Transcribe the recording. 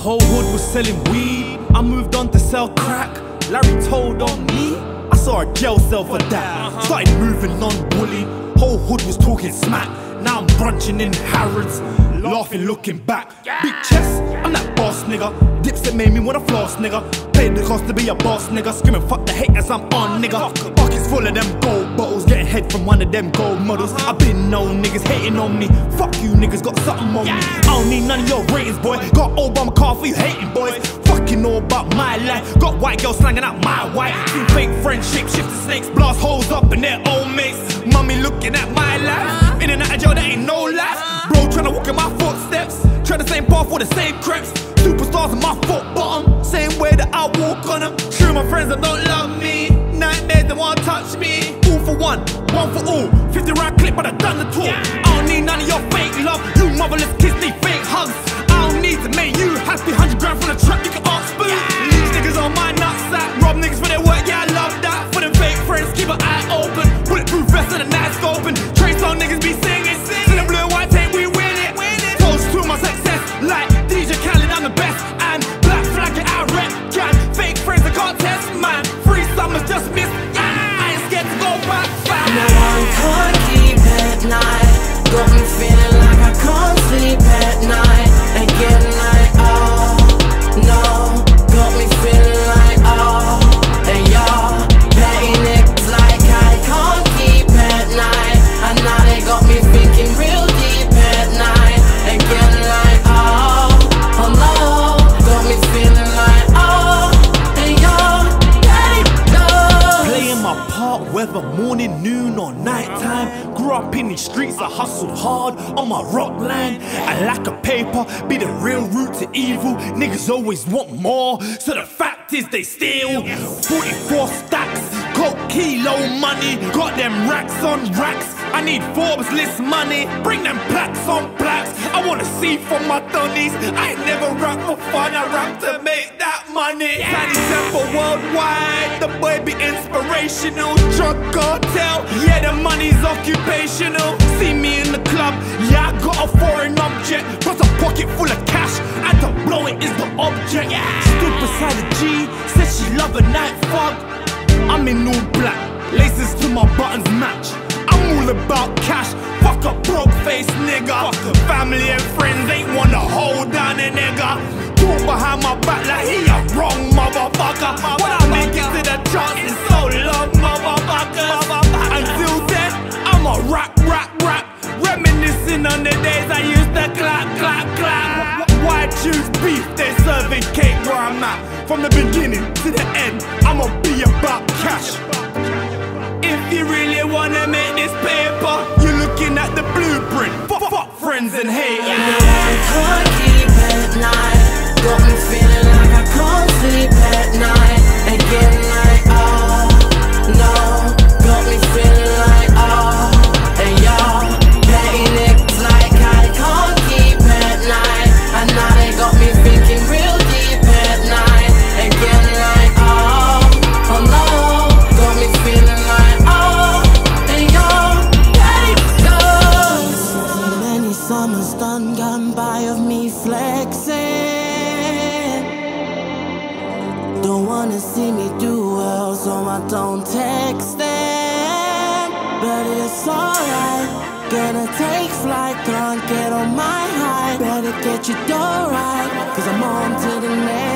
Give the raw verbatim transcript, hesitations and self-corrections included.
Whole hood was selling weed, I moved on to sell crack. Larry told on me, I saw a jail cell for that. Started moving on bully, whole hood was talking smack. Now I'm brunching in Harrods, laughing looking back. Big chest, I'm that boss nigga. Dips that made me wanna floss nigga. Paid the cost to be a boss nigga. Screaming fuck the haters, I'm on nigga. Pockets full of them gold bottles, getting head from one of them gold models. I been known niggas hating on me. Fuck you niggas, got something on me. I don't need none of your ratings, boy. Got Obama car for you hating boys. Fucking all about my life. Got white girls slanging out my white. Seen fake friendships, shift the snakes, blast holes up in their old mates. Mummy looking at my life. In and out of jail, there ain't no life. Bro tryna walk in my footsteps. Try the same path for the same creps. Superstars in my foot bottom. Same way that I walk on them. True, my friends that don't love me. Nightmares that won't touch me. All for one, one for all. fifty round clip, but I done the tour. I don't need none of your fake love. You motherless kids need fake hugs. I don't need to make you happy. Hundred grand from the truck, you can ask spoon. These niggas on my nutsack. Rob niggas for their work, yeah I love that. For them fake friends, keep an eye open. Bulletproof vest and a night scoping. Trace on niggas be singing. To the blue and white tape, we win it. Toast to my success, like D J Khaled, I'm the best. And black flag it out rep, can. Fake friends, I can't test, man. Three summers just missed, and I ain't scared to go back fast. No one can't keep at night. Got me feeling like I can't sleep at night. Again like oh, no. Got me feeling like oh, and y'all petty niggas like I can't keep at night. And now they got me thinking real deep at night. Again like oh, oh no. Got me feeling like oh, and y'all petty no. Playing my part, whether morning, noon or nighttime. Grew up in these streets, I hustled hard on my rock line. I lack of paper, be the real root to evil. Niggas always want more, so the fact is they steal. forty-four stacks, coke kilo money. Got them racks on racks. I need Forbes list money. Bring them plaques on plaques. I wanna see from my dunnies. I ain't never rap for fun, I rap to make that money. Tiny Temple worldwide, the boy be inspirational. Drug cartel, yeah the money's occupational. See me in the club, yeah I got a foreign object. Plus a pocket full of cash, and to blow it is the object. Stood beside a G, said she love a night fog. I'm in all black, laces to my buttons match. I'm all about cash, fuck a broke face nigga. Fuck family and friends ain't wanna hold down a nigga. Talk behind my back like he a wrong motherfucker. When I make it to the chance, it's so long, motherfuckers. Until then, I'ma rap, rap, rap. Reminiscing on the days I used to clap, clap, clap. Why choose beef? They're serving cake where I'm at. From the beginning to the end, I'ma be about cash. If you really wanna make this paper, you're looking at the blueprint. Fuck, fuck friends and haters. No one can't keep at night. Got me feeling like I can't sleep at night. Again like oh, no. Got me feeling like oh, and y'all petty niggas like I can't keep at night. And now they got me thinking real deep at night. Again like oh, oh no. Got me feeling like oh, and y'all petty no. So many summers done gone by of me flexing. Don't wanna see me do well, so I don't text them. But it's alright, gonna take flight, can't get on my high. Better get your door right, cause I'm on to the next.